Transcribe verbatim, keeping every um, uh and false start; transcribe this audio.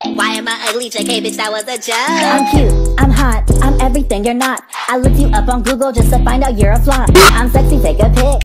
Why am I ugly? J K, bitch, that was a joke. I'm cute, I'm hot, I'm everything you're not. I looked you up on Google just to find out you're a flop. I'm sexy, take a pic.